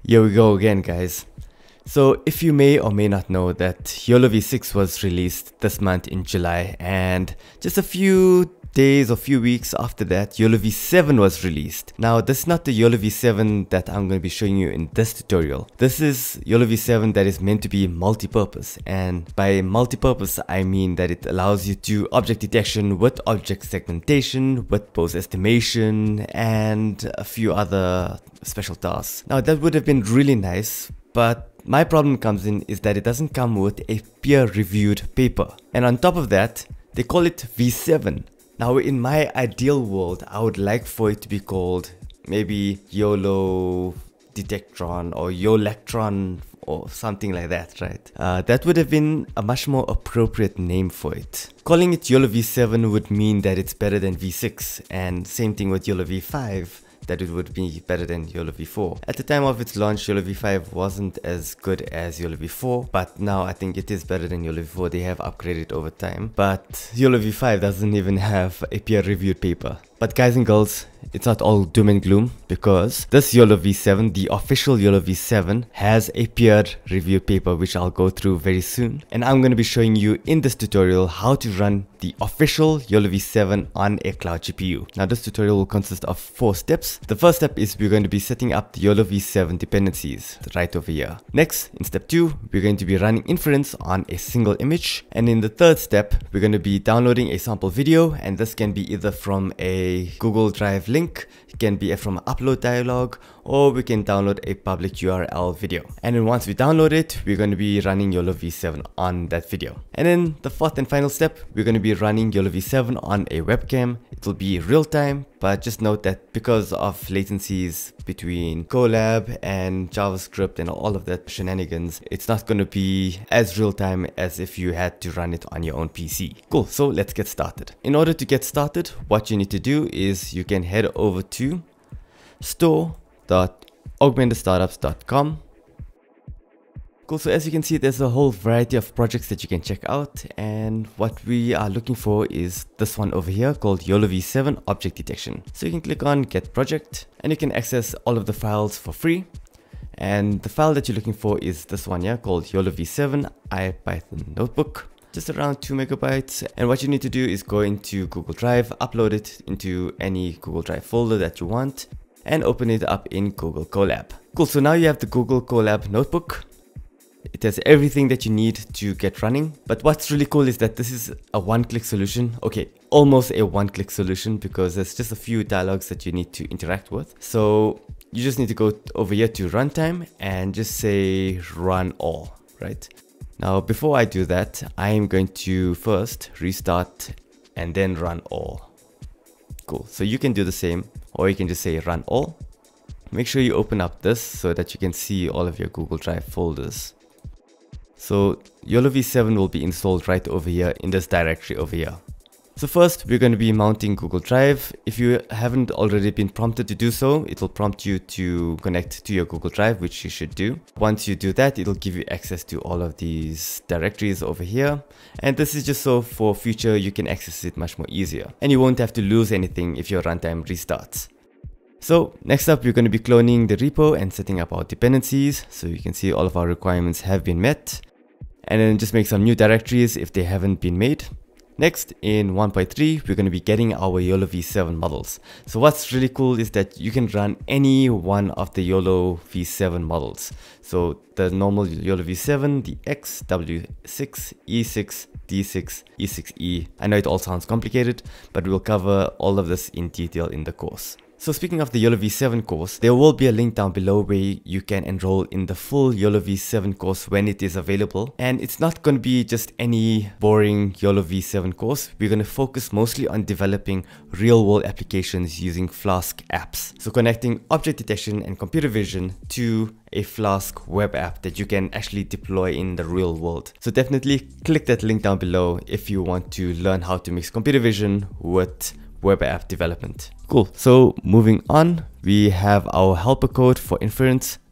Here we go again, guys. So if you may or may not know that YOLO v6 was released this month in July, and just a few days or few weeks after that, YOLO v7 was released. Now this is not the YOLO v7 that I'm going to be showing you in this tutorial. This is YOLO v7 that is meant to be multi-purpose, and by multi-purpose I mean that it allows you to do object detection with object segmentation, with pose estimation, and a few other special tasks. Now that would have been really nice, but my problem comes in is that it doesn't come with a peer-reviewed paper. And on top of that, they call it V7. Now in my ideal world, I would like for it to be called maybe YOLO Detectron or YOLectron or something like that, right? That would have been a much more appropriate name for it. Calling it YOLO V7 would mean that it's better than V6, and same thing with YOLO V5, that it would be better than YOLO v4. At the time of its launch, YOLO v5 wasn't as good as YOLO v4, but now I think it is better than YOLO v4. They have upgraded over time, but YOLO v5 doesn't even have a peer-reviewed paper. But guys and girls, it's not all doom and gloom, because this YOLO v7, the official YOLO v7, has a peer-reviewed paper which I'll go through very soon. And I'm going to be showing you in this tutorial how to run the official YOLO v7 on a cloud GPU. Now this tutorial will consist of 4 steps. The first step is we're going to be setting up the YOLO v7 dependencies right over here. Next, in step 2, we're going to be running inference on a single image. And in the third step, we're going to be downloading a sample video, and this can be either from a Google Drive link, it can be from an upload dialog, or we can download a public URL video. And then once we download it, we're going to be running YOLO v7 on that video. And then the fourth and final step, we're going to be running YOLO v7 on a webcam. It will be real time, but just note that because of latencies between Colab and JavaScript and all of that shenanigans, it's not going to be as real time as if you had to run it on your own PC. Cool, so let's get started. In order to get started, what you need to do is you can head over to store.augmentedstartups.com. Cool, so as you can see, there's a whole variety of projects that you can check out, and what we are looking for is this one over here called YOLO v7 Object Detection. So you can click on Get Project, and you can access all of the files for free. And the file that you're looking for is this one here called YOLO v7 IPython Notebook. Just around 2 megabytes, and what you need to do is go into Google Drive, upload it into any Google Drive folder that you want, and open it up in Google Colab. Cool, so now you have the Google Colab notebook. It has everything that you need to get running. But what's really cool is that this is a one-click solution. Okay, almost a one-click solution, because there's just a few dialogues that you need to interact with. So you just need to go over here to runtime and just say run all, right? Now, before I do that, I am going to first restart and then run all. Cool, so you can do the same, or you can just say run all. Make sure you open up this so that you can see all of your Google Drive folders. So YOLO v7 will be installed right over here in this directory over here. So first, we're going to be mounting Google Drive. If you haven't already been prompted to do so, it will prompt you to connect to your Google Drive, which you should do. Once you do that, it'll give you access to all of these directories over here. And this is just so for future, you can access it much more easier. And you won't have to lose anything if your runtime restarts. So next up, we're going to be cloning the repo and setting up our dependencies. So you can see all of our requirements have been met. And then just make some new directories if they haven't been made. Next, in 1.3, we're going to be getting our YOLO v7 models. So what's really cool is that you can run any one of the YOLO v7 models. So the normal YOLO v7, the X, W6, E6, D6, E6E. I know it all sounds complicated, but we'll cover all of this in detail in the course. So speaking of the YOLO v7 course, there will be a link down below where you can enroll in the full YOLO v7 course when it is available. And it's not going to be just any boring YOLO v7 course. We're going to focus mostly on developing real-world applications using Flask apps. So connecting object detection and computer vision to a Flask web app that you can actually deploy in the real world. So definitely click that link down below if you want to learn how to mix computer vision with web app development. Cool, so moving on, we have our helper code for inference.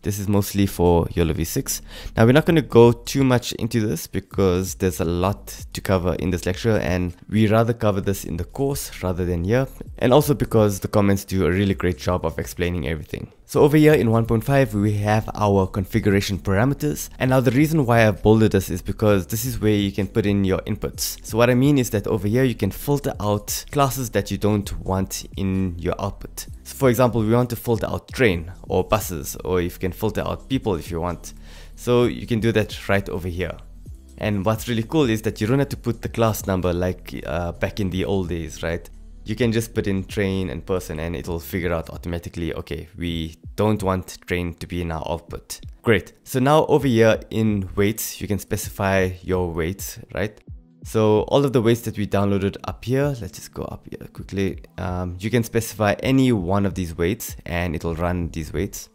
This is mostly for YOLO V6. Now we're not going to go too much into this because there's a lot to cover in this lecture, and we rather cover this in the course rather than here, and also because the comments do a really great job of explaining everything. So over here in 1.5 we have our configuration parameters, and now the reason why I've bolded this is because this is where you can put in your inputs. So what I mean is that over here you can filter out classes that you don't want in your output. So for example, we want to filter out train or buses, or you can filter out people if you want. So you can do that right over here. And what's really cool is that you don't have to put the class number like back in the old days, right? You can just put in train and person and it will figure out automatically, okay, we don't want train to be in our output. Great. So now over here in weights, you can specify your weights, right? So all of the weights that we downloaded up here, let's just go up here quickly. You can specify any one of these weights and it will run these weights.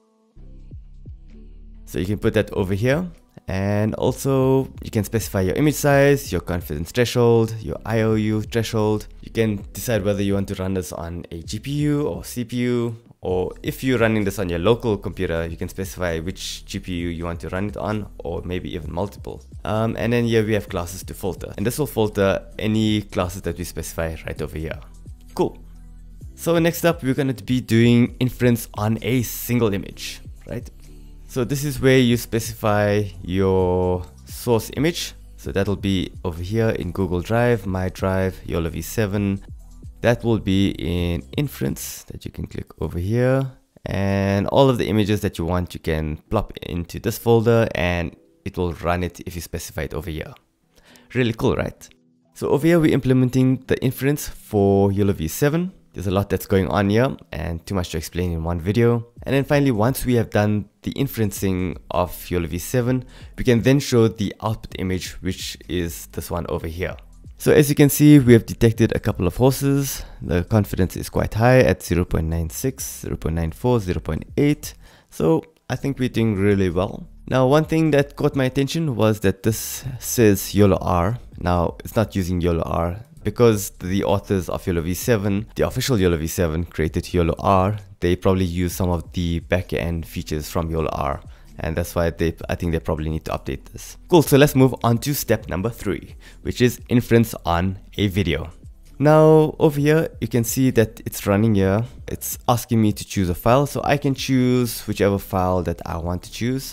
So you can put that over here. And also you can specify your image size, your confidence threshold, your IOU threshold. You can decide whether you want to run this on a GPU or CPU, or if you're running this on your local computer, you can specify which GPU you want to run it on, or maybe even multiple. And then here we have classes to filter, and this will filter any classes that we specify right over here. Cool. So next up, we're going to be doing inference on a single image, right? So this is where you specify your source image. So that'll be over here in Google Drive, My Drive, YOLO V7. That will be in inference that you can click over here. And all of the images that you want, you can plop into this folder and it will run it if you specify it over here. Really cool, right? So over here, we're implementing the inference for YOLO V7. There's a lot that's going on here and too much to explain in one video. And then finally, once we have done the inferencing of YOLO V7, we can then show the output image, which is this one over here. So as you can see, we have detected a couple of horses. The confidence is quite high at 0.96, 0.94, 0.8. So I think we're doing really well. Now, one thing that caught my attention was that this says YOLO R. Now, it's not using YOLO R. Because the authors of YOLO V7, the official YOLO V7 created YOLO R, they probably use some of the back-end features from YOLO R. And that's why I think they probably need to update this. Cool, so let's move on to step number 3, which is inference on a video. Now, over here, you can see that it's running here. It's asking me to choose a file, so I can choose whichever file that I want to choose.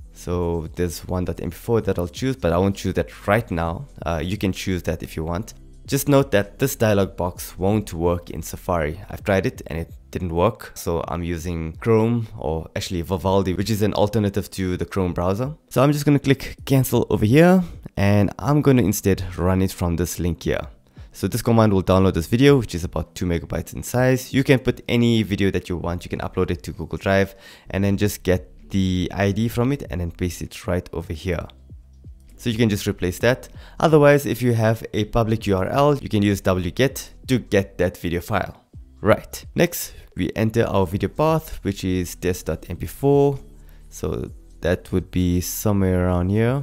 So there's one.mp4 that I'll choose, but I won't choose that right now. You can choose that if you want. Just note that this dialog box won't work in Safari. I've tried it and it didn't work. So I'm using Chrome, or actually Vivaldi, which is an alternative to the Chrome browser. So I'm just going to click cancel over here, and I'm going to instead run it from this link here. So this command will download this video, which is about 2 megabytes in size. You can put any video that you want. You can upload it to Google Drive and then just get the ID from it and then paste it right over here. So you can just replace that. Otherwise, if you have a public URL, you can use wget to get that video file. Right. Next, we enter our video path, which is test.mp4. So that would be somewhere around here.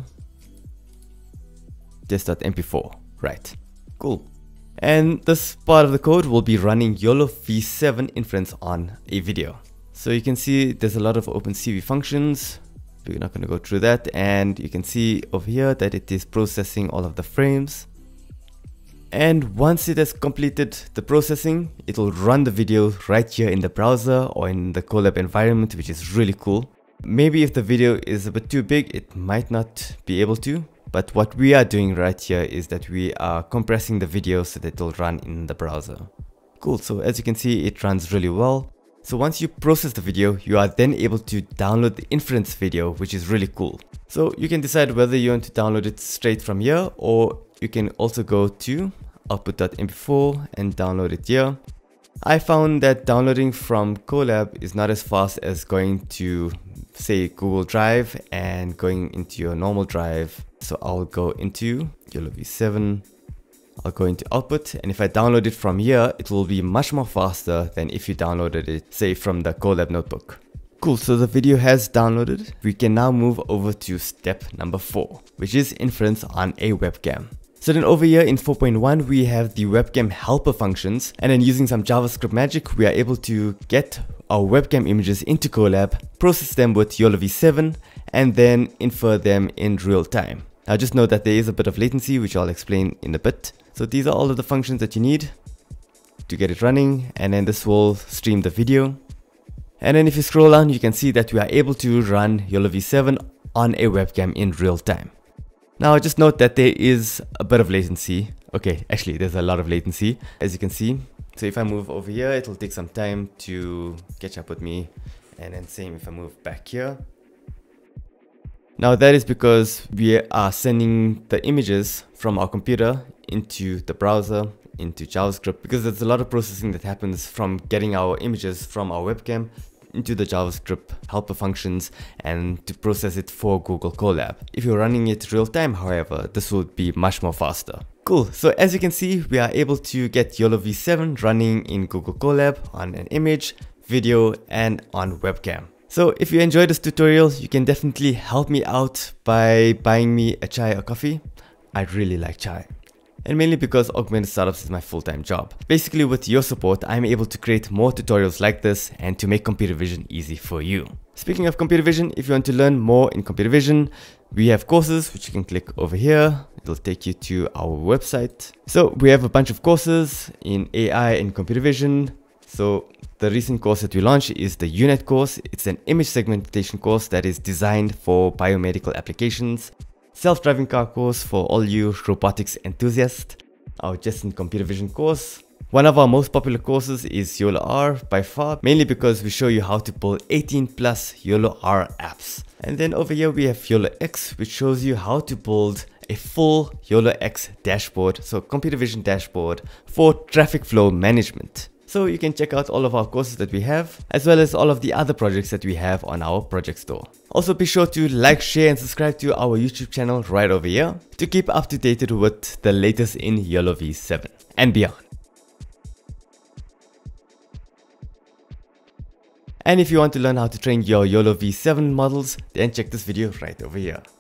Test.mp4. Right. Cool. And this part of the code will be running YOLO V7 inference on a video. So you can see there's a lot of OpenCV functions. We're not going to go through that, and you can see over here that it is processing all of the frames. And once it has completed the processing, it will run the video right here in the browser or in the Colab environment, which is really cool. Maybe if the video is a bit too big, it might not be able to. But what we are doing right here is that we are compressing the video so that it will run in the browser. Cool, so as you can see, it runs really well. So once you process the video, you are then able to download the inference video, which is really cool. So you can decide whether you want to download it straight from here, or you can also go to output.mp4 and download it here. I found that downloading from Colab is not as fast as going to, say, Google Drive and going into your normal drive. So I'll go into YOLO V7. I'll go into output, and if I download it from here, it will be much more faster than if you downloaded it, say, from the Colab notebook. Cool, so the video has downloaded. We can now move over to step number 4, which is inference on a webcam. So then over here in 4.1, we have the webcam helper functions, and then using some JavaScript magic, we are able to get our webcam images into Colab, process them with YOLO v7, and then infer them in real time. Now just note that there is a bit of latency, which I'll explain in a bit. So these are all of the functions that you need to get it running, and then this will stream the video. And then if you scroll down, you can see that we are able to run YOLO v7 on a webcam in real time. Now just note that there is a bit of latency. Okay, actually there's a lot of latency, as you can see. So if I move over here, it'll take some time to catch up with me. And then same if I move back here. Now that is because we are sending the images from our computer into the browser, into JavaScript, because there's a lot of processing that happens from getting our images from our webcam into the JavaScript helper functions and to process it for Google Colab. If you're running it real time, however, this would be much more faster. Cool, so as you can see, we are able to get YOLO v7 running in Google Colab on an image, video, and on webcam. So if you enjoyed this tutorial, you can definitely help me out by buying me a chai or coffee. I really like chai. And mainly because Augmented Startups is my full-time job. Basically with your support, I'm able to create more tutorials like this and to make computer vision easy for you. Speaking of computer vision, if you want to learn more in computer vision, we have courses which you can click over here. It'll take you to our website. So we have a bunch of courses in AI and computer vision. So the recent course that we launched is the UNET course. It's an image segmentation course that is designed for biomedical applications. Self-driving car course for all you robotics enthusiasts. Our Just in Computer Vision course. One of our most popular courses is YOLO R by far, mainly because we show you how to build 18 plus YOLO R apps. And then over here we have YOLO X, which shows you how to build a full YOLO X dashboard, so computer vision dashboard for traffic flow management. So you can check out all of our courses that we have, as well as all of the other projects that we have on our project store. Also be sure to like, share and subscribe to our YouTube channel right over here to keep up to date with the latest in YOLO v7 and beyond. And if you want to learn how to train your YOLO v7 models, then check this video right over here.